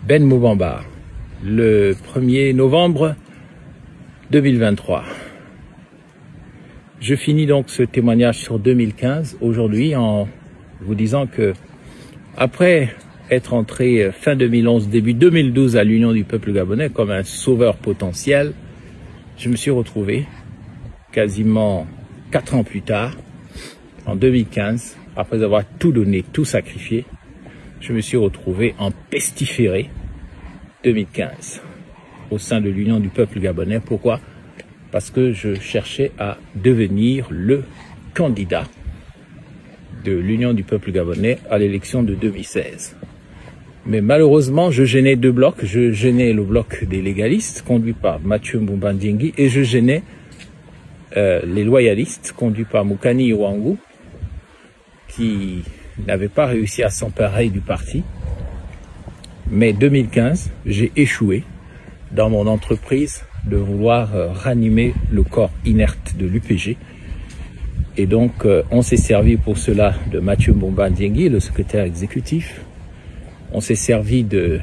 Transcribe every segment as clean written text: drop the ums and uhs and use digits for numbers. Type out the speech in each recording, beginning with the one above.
Ben Moubamba, le 1er novembre 2023. Je finis donc ce témoignage sur 2015 aujourd'hui en vous disant que après être entré fin 2011, début 2012 à l'Union du peuple gabonais comme un sauveur potentiel, je me suis retrouvé quasiment 4 ans plus tard, en 2015, après avoir tout donné, tout sacrifié, je me suis retrouvé en pestiféré 2015 au sein de l'Union du peuple gabonais. Pourquoi? Parce que je cherchais à devenir le candidat de l'Union du peuple gabonais à l'élection de 2016. Mais malheureusement, je gênais deux blocs. Je gênais le bloc des légalistes, conduit par Mathieu Mbumba Ndiengi, et je gênais les loyalistes, conduits par Moukani Iwangu, qui n'avaient pas réussi à s'emparer du parti. Mais 2015, j'ai échoué dans mon entreprise de vouloir ranimer le corps inerte de l'UPG. Et donc, on s'est servi pour cela de Mathieu Mbumba Ndiengi, le secrétaire exécutif. On s'est servi de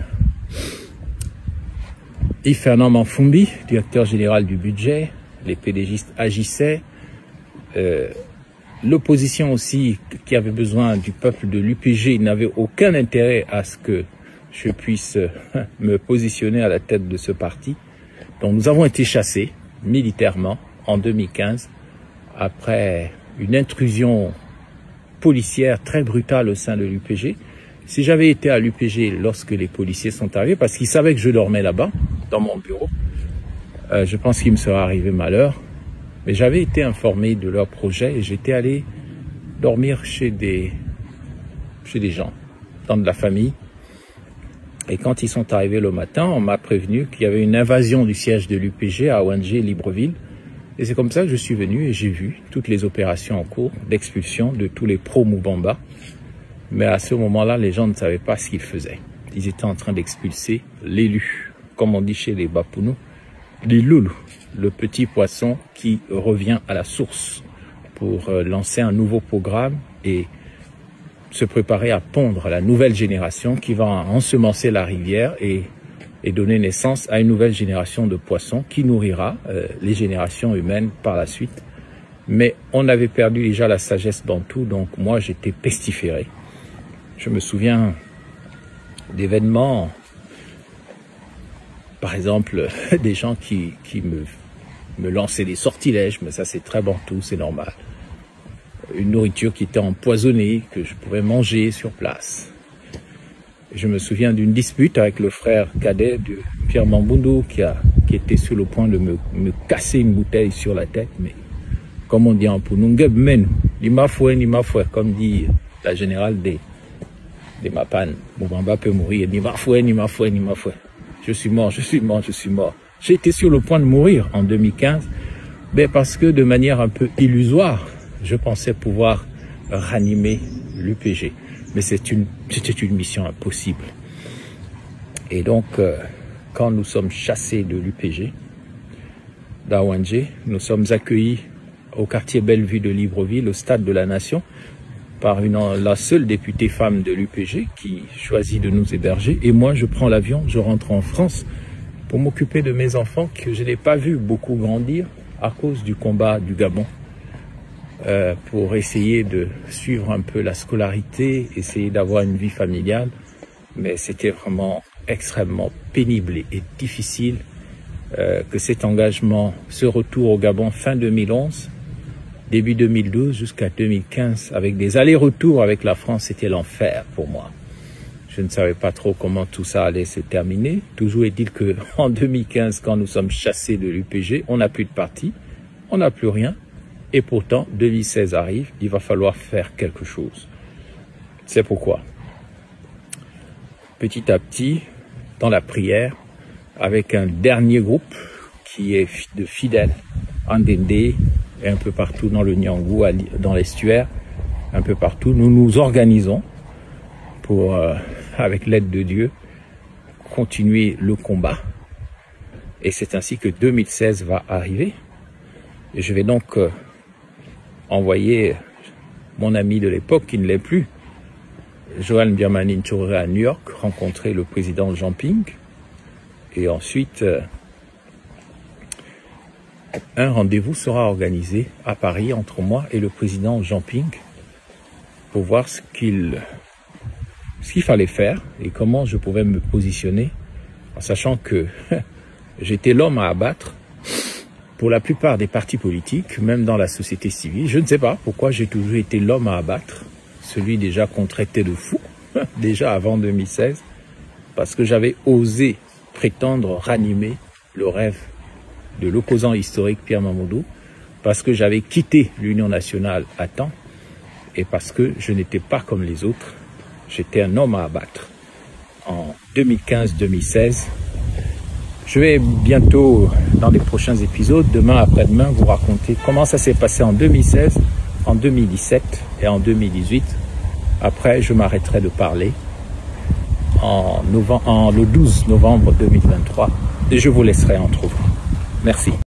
Yves Fernand Manfumbi, directeur général du budget. Les PDGistes agissaient. L'opposition aussi, qui avait besoin du peuple de l'UPG, n'avait aucun intérêt à ce que je puisse me positionner à la tête de ce parti. Donc nous avons été chassés militairement en 2015 après une intrusion policière très brutale au sein de l'UPG. Si j'avais été à l'UPG lorsque les policiers sont arrivés, parce qu'ils savaient que je dormais là-bas, dans mon bureau, je pense qu'il me serait arrivé malheur. Mais j'avais été informé de leur projet et j'étais allé dormir chez des gens, dans de la famille. Et quand ils sont arrivés le matin, on m'a prévenu qu'il y avait une invasion du siège de l'UPG à Ouangé, Libreville. Et c'est comme ça que je suis venu et j'ai vu toutes les opérations en cours d'expulsion de tous les pro-Moubamba. Mais à ce moment-là, les gens ne savaient pas ce qu'ils faisaient. Ils étaient en train d'expulser l'élu, comme on dit chez les Bapounou, les loulous, le petit poisson qui revient à la source pour lancer un nouveau programme et se préparer à pondre la nouvelle génération qui va ensemencer la rivière et donner naissance à une nouvelle génération de poissons qui nourrira les générations humaines par la suite. Mais on avait perdu déjà la sagesse bantoue, donc moi j'étais pestiféré. Je me souviens d'événements, par exemple des gens qui me lançaient des sortilèges, mais ça c'est très bantou, c'est normal. Une nourriture qui était empoisonnée, que je pouvais manger sur place. Je me souviens d'une dispute avec le frère cadet de Pierre Mambundu qui était sur le point de me casser une bouteille sur la tête, mais comme on dit en Pounungeb, men, ni ma fouet, comme dit la générale des Mapan, Moubamba peut mourir, ni ma fouet. Je suis mort. J'ai été sur le point de mourir en 2015, mais parce que de manière un peu illusoire, je pensais pouvoir ranimer l'UPG. Mais c'était une mission impossible. Et donc, quand nous sommes chassés de l'UPG, d'Awangé, nous sommes accueillis au quartier Bellevue de Libreville, au stade de la Nation, par la seule députée femme de l'UPG qui choisit de nous héberger. Et moi, je prends l'avion, je rentre en France pour m'occuper de mes enfants que je n'ai pas vu beaucoup grandir à cause du combat du Gabon. Pour essayer de suivre un peu la scolarité, essayer d'avoir une vie familiale. Mais c'était vraiment extrêmement pénible et difficile que cet engagement, ce retour au Gabon fin 2011, début 2012 jusqu'à 2015, avec des allers-retours avec la France, c'était l'enfer pour moi. Je ne savais pas trop comment tout ça allait se terminer. Toujours est-il qu'en 2015, quand nous sommes chassés de l'UPG, on n'a plus de parti, on n'a plus rien. Et pourtant, 2016 arrive, il va falloir faire quelque chose. C'est pourquoi, petit à petit, dans la prière, avec un dernier groupe qui est de fidèles, en Ndende et un peu partout dans le Nyangou, dans l'estuaire, un peu partout, nous nous organisons pour, avec l'aide de Dieu, continuer le combat. Et c'est ainsi que 2016 va arriver. Et je vais donc envoyer mon ami de l'époque, qui ne l'est plus, Johan Birmani Touré à New York, rencontrer le président Jean Ping. Et ensuite, un rendez-vous sera organisé à Paris entre moi et le président Jean Ping pour voir ce qu'il fallait faire et comment je pouvais me positionner, en sachant que j'étais l'homme à abattre pour la plupart des partis politiques, même dans la société civile. Je ne sais pas pourquoi j'ai toujours été l'homme à abattre, celui déjà qu'on traitait de fou, déjà avant 2016, parce que j'avais osé prétendre ranimer le rêve de l'opposant historique Pierre Mamadou, parce que j'avais quitté l'Union nationale à temps et parce que je n'étais pas comme les autres. J'étais un homme à abattre. En 2015-2016, je vais bientôt, dans les prochains épisodes, demain après-demain, vous raconter comment ça s'est passé en 2016, en 2017 et en 2018. Après, je m'arrêterai de parler le 12 novembre 2023 et je vous laisserai entre vous. Merci.